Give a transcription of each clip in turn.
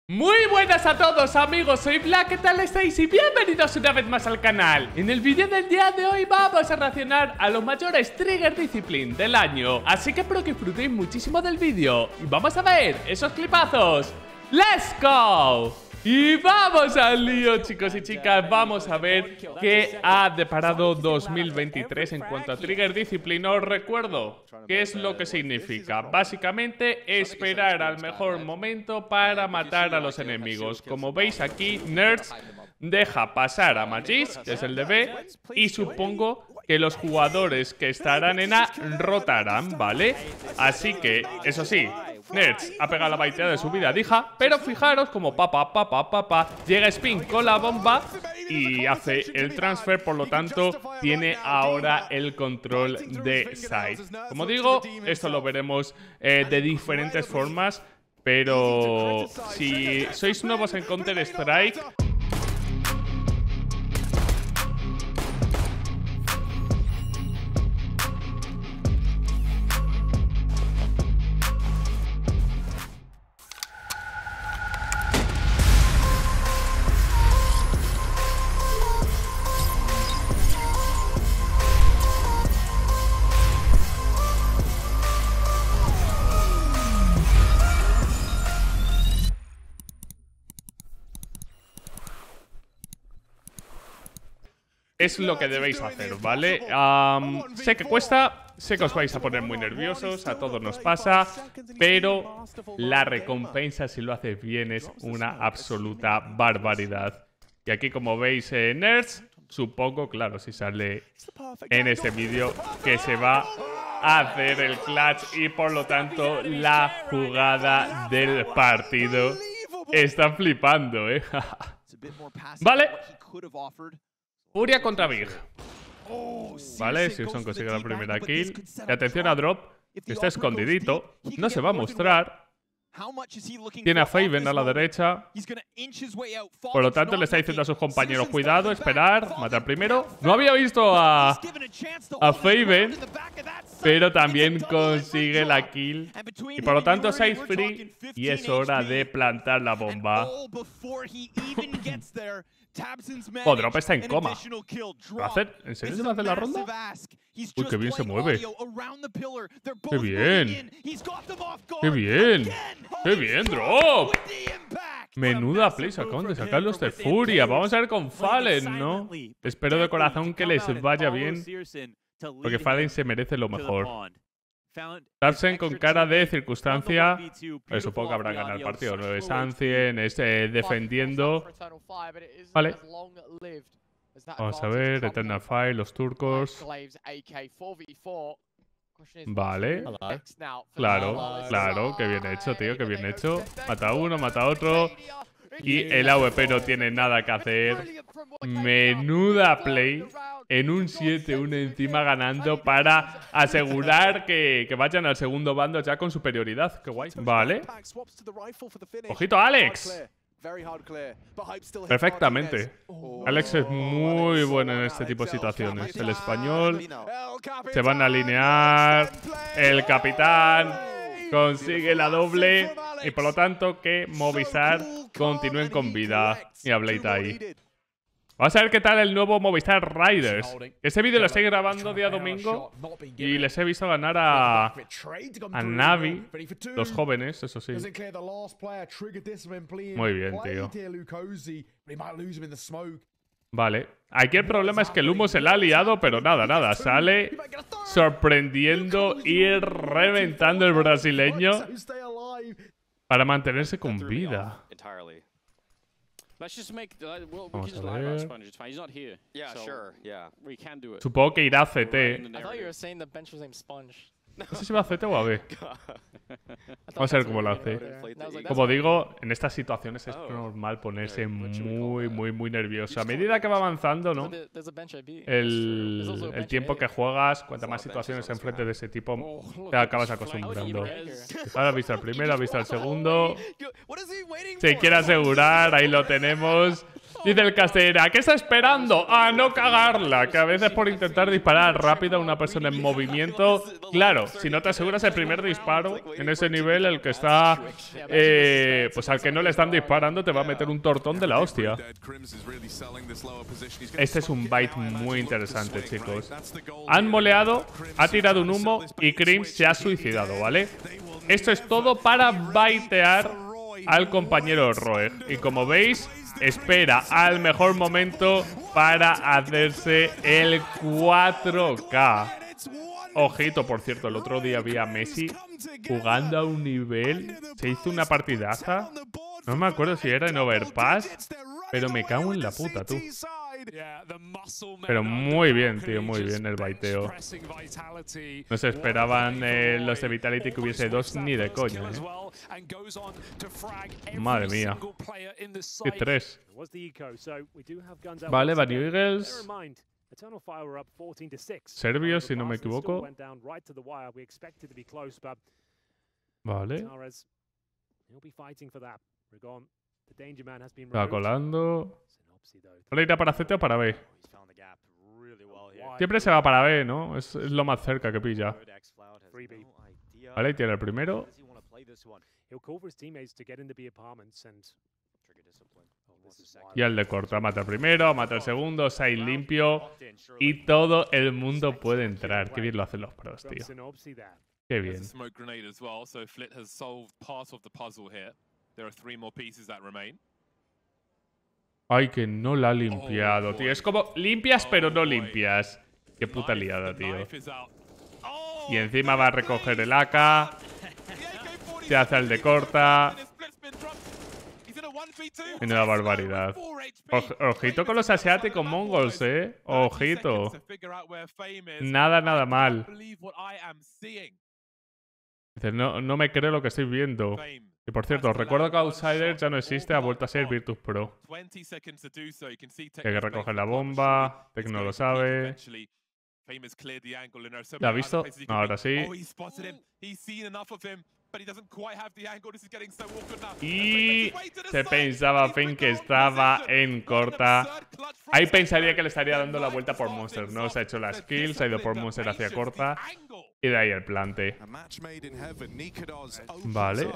Muy buenas a todos amigos, soy Black, ¿qué tal estáis? Y bienvenidos una vez más al canal. En el vídeo del día de hoy vamos a reaccionar a los mayores Trigger Discipline del año. Así que espero que disfrutéis muchísimo del vídeo y vamos a ver esos clipazos. ¡Let's go! Y vamos al lío, chicos y chicas. Vamos a ver qué ha deparado 2023 en cuanto a Trigger Discipline. Os recuerdo qué es lo que significa. Básicamente, esperar al mejor momento para matar a los enemigos. Como veis aquí, Nerds deja pasar a Magis, que es el de B, y supongo que los jugadores que estarán en A rotarán, ¿vale? Así que, eso sí, Nerds ha pegado la baiteada de su vida Dija, pero fijaros como llega Spin con la bomba y hace el transfer, por lo tanto tiene ahora el control de side. Como digo, esto lo veremos de diferentes formas, pero si sois nuevos en Counter-Strike, es lo que debéis hacer, ¿vale? Sé que cuesta, sé que os vais a poner muy nerviosos, a todos nos pasa, pero la recompensa si lo haces bien es una absoluta barbaridad. Y aquí, como veis, Nerds, supongo, claro, si sale en este vídeo, que se va a hacer el clutch y por lo tanto la jugada del partido. Está flipando, ¿eh? Vale. Furia contra Big. Vale, Simpson consigue la primera kill. Y atención a Drop, que está escondidito. No se va a mostrar. Tiene a Faven a la derecha. Por lo tanto, le está diciendo a sus compañeros: cuidado, esperar, matar primero. No había visto a Faven, pero también consigue la kill. Y por lo tanto, side free. Y es hora de plantar la bomba. Oh, Drop está en coma. ¿Va a hacer? ¿En serio se va a hacer la ronda? Uy, qué bien se mueve. ¡Qué bien! ¡Qué bien! ¡Qué bien, Drop! Menuda play, se acaban de sacar los de Furia. Vamos a ver con Fallen, ¿no? Espero de corazón que les vaya bien, porque Fallen se merece lo mejor. Tapsen con cara de circunstancia. Supongo que habrá ganado el partido. 9 Sancien, defendiendo. Vale. Vamos a ver, Eternal Fire, los turcos. Vale. Claro, claro. Qué bien hecho, tío, qué bien hecho. Mata a uno, mata a otro. Y el AWP no tiene nada que hacer. Menuda play. En un 7-1 encima ganando para asegurar que vayan al segundo bando ya con superioridad. Qué guay. Vale. Ojito, Alex. Perfectamente. Alex es muy bueno en este tipo de situaciones. El español. Se van a alinear. El capitán consigue la doble. Y por lo tanto que Movistar continúen con vida. Y a Blade ahí. Vamos a ver qué tal el nuevo Movistar Riders. Este vídeo lo estoy grabando día domingo y les he visto ganar a Navi, los jóvenes, eso sí. Muy bien, tío. Vale. Aquí el problema es que el humo se la ha liado, pero nada. Sale sorprendiendo y reventando el brasileño para mantenerse con vida. Vamos a ver. Supongo que irá a CT. No sé si va a CT o a B. Vamos a ver cómo lo hace. Como digo, en estas situaciones es normal ponerse muy nervioso. A medida que va avanzando, ¿no? El tiempo que juegas, cuantas más situaciones enfrente de ese tipo, te acabas acostumbrando. Ahora ha visto el primero, ha visto el segundo. Se quiere asegurar, ahí lo tenemos. Dice el Castera, ¿qué está esperando? A no cagarla. Que a veces por intentar disparar rápido a una persona en movimiento, claro, si no te aseguras el primer disparo en ese nivel, el que está, pues al que no le están disparando te va a meter un tortón de la hostia. Este es un bait muy interesante, chicos. Han moleado, ha tirado un humo y Crims se ha suicidado, ¿vale? Esto es todo para baitear al compañero Roeg. Y como veis, espera al mejor momento para hacerse el 4K. Ojito, por cierto, el otro día vi a Messi jugando a un nivel. Se hizo una partidaza. No me acuerdo si era en Overpass, pero me cago en la puta, tú. Pero muy bien, tío, muy bien el baiteo. No se esperaban los de Vitality que hubiese dos ni de coña, Madre mía. Y 3. Vale, Bunny Eagles. Serbios, si no me equivoco. Vale. Va colando. ¿Ahora irá para CT o para B? Siempre se va para B, ¿no? Es lo más cerca que pilla. Vale, y tiene el primero. Y el de corta mata el primero, mata el segundo, side limpio. Y todo el mundo puede entrar. Qué bien lo hacen los pros, tío. Qué bien. Ay, que no la ha limpiado, tío. Es como limpias pero no limpias. Qué puta liada, tío. Y encima va a recoger el AK. Se hace el de corta. Menuda barbaridad. Ojito con los asiáticos mongols, Ojito. Nada mal. Dice, no me creo lo que estoy viendo. Y por cierto, os recuerdo que Outsider ya no existe, ha vuelto a ser Virtus Pro. Hay que recoger la bomba. Tech no lo sabe. ¿La ha visto? No, ahora sí. Y se pensaba Finn que estaba en corta. Ahí pensaría que le estaría dando la vuelta por Monster. No se ha hecho las kills, ha ido por Monster hacia corta. Y de ahí el plante. Vale.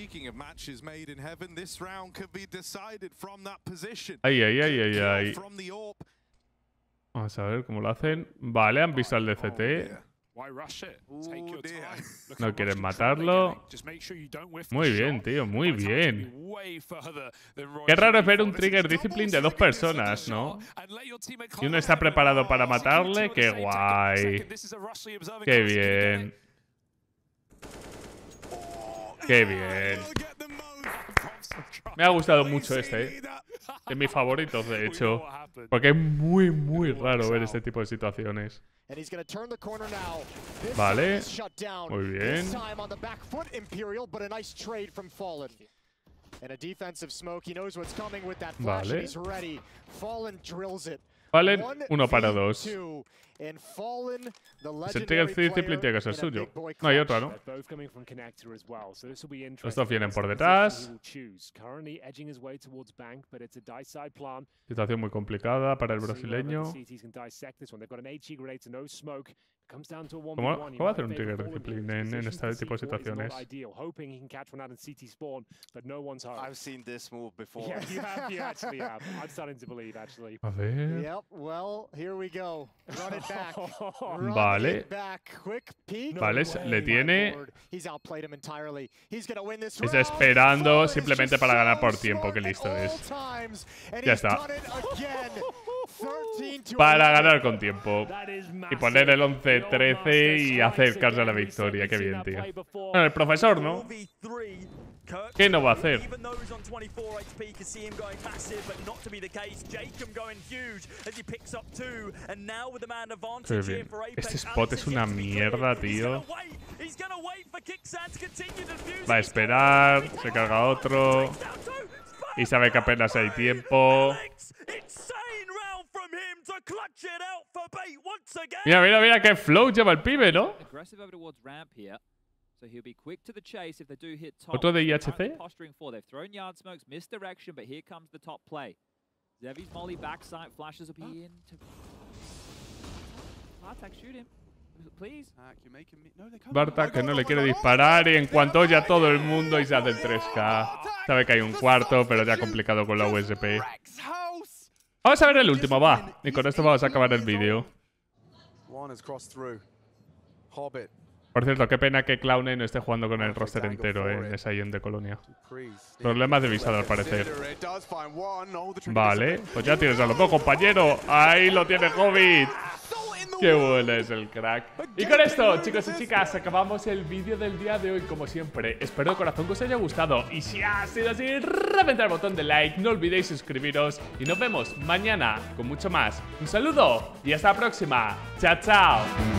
Ay. Vamos a ver cómo lo hacen. Vale, han visto al DCT. No quieren matarlo. Muy bien, tío, muy bien. Qué raro es ver un Trigger Discipline de dos personas, ¿no? Y uno está preparado para matarle. ¡Qué guay! ¡Qué bien! ¡Qué bien! Me ha gustado mucho este, Es mi favorito, de hecho. Porque es muy raro ver este tipo de situaciones. Vale. Muy bien. Vale. Fallen 1 para 2. El Trigger Discipline tiene que ser suyo. No hay otra, ¿no? Los dos vienen por detrás. Situación muy complicada para el brasileño. ¿Cómo va a hacer un Trigger Discipline en este tipo de situaciones? A ver. Vale. Vale, le tiene. Está esperando simplemente para ganar por tiempo. Qué listo es. Ya está. Para ganar con tiempo. Y poner el 11-13 y acercarse a la victoria. Qué bien, tío. Bueno, el profesor, ¿no? ¿Qué no va a hacer? Qué bien. Este spot es una mierda, tío. Va a esperar. Se carga otro. Y sabe que apenas hay tiempo. Mira qué flow lleva el pibe, ¿no? Otro de IHC. Zevi's molly backside flashes up in to Bartek, shoot him. Please. Bartek que no le quiere disparar y en cuanto ya todo el mundo y se hace el 3K. Sabe que hay un cuarto, pero ya complicado con la USP. Vamos a ver el último, va. Y con esto vamos a acabar el vídeo. Por cierto, qué pena que Clowney no esté jugando con el roster entero, en esa IEM de Colonia. Problemas de visado al parecer. Vale, pues ya tienes a los dos, compañero. Ahí lo tiene Hobbit. Qué bueno es el crack. Y con esto, chicos y chicas, acabamos el vídeo del día de hoy, como siempre. Espero de corazón que os haya gustado. Y si ha sido así, reventar el botón de like. No olvidéis suscribiros. Y nos vemos mañana con mucho más. Un saludo y hasta la próxima. Chao, chao.